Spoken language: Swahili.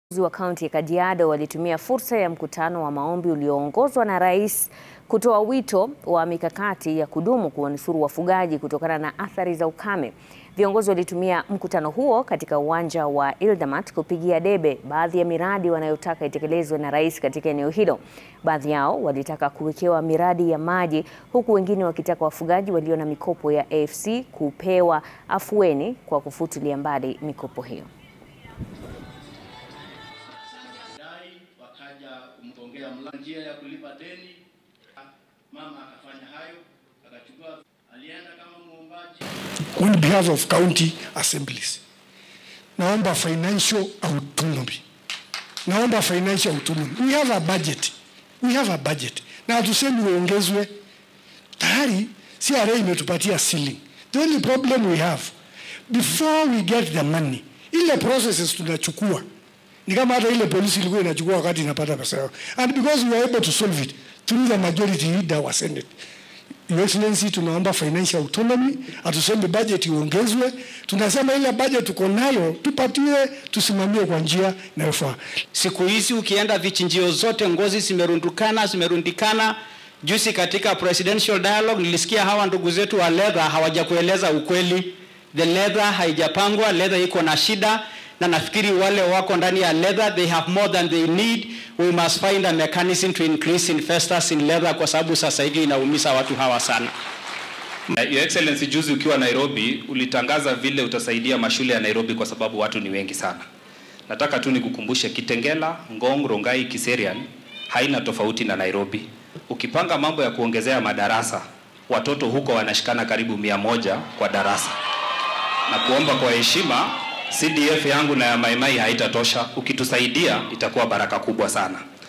Wa Kaunti ya Kajiado walitumia fursa ya mkutano wa maombi ulioongozwa na rais kutoa wito wa mikakati ya kudumu kuwanusuru wafugaji kutokana na athari za ukame. Viongozi walitumia mkutano huo katika uwanja wa Ildamat kupigia debe baadhi ya miradi wanayotaka itekelezwe na rais katika eneo hilo. Baadhi yao walitaka kuwekewa miradi ya maji, huku wengine wakitaka wafugaji walio na mikopo ya AFC kupewa afueni kwa kufutilia mbali mikopo hiyo. Kumtongea njia ya kulipa deni, mama akafanya hayo, akachukua, alienda kama muombaji. On behalf of county assemblies, naomba financial autonomy. Naomba financial autonomy. We have a budget. Na tuseme uongezwe. Tayari CRA imetupatia ceiling. The only problem we have, before we get the money, ile processes tunachukua ni kama hata ile polisi ilikuwa inachukua wakati inapata pesa yao. And because we were able to solve it through the majority leader wa Senate. Your Excellency, tunaomba financial autonomy, atuseme budget iongezwe. Tunasema ile budget tuko nayo tupatiwe, tusimamie kwa njia inayofaa. Siku hizi ukienda vichinjio zote ngozi zimerundikana. Juzi katika presidential dialogue nilisikia hawa ndugu zetu wa leather hawajakueleza ukweli. The leather haijapangwa, leather iko na shida. Na nafikiri wale wako ndani ya leather, they have more than they need. We must find a mechanism to increase investors in leather kwa sababu sasa hivi inaumiza watu hawa sana. Your Excellency, juzi ukiwa Nairobi ulitangaza vile utasaidia mashule ya Nairobi kwa sababu watu ni wengi sana. Nataka tu nikukumbushe Kitengela, Ngong, Rongai, Kiserian haina tofauti na Nairobi. Ukipanga mambo ya kuongezea madarasa, watoto huko wanashikana karibu 100 kwa darasa. Na kuomba kwa heshima, CDF yangu na ya Maimai haitatosha. Ukitusaidia itakuwa baraka kubwa sana.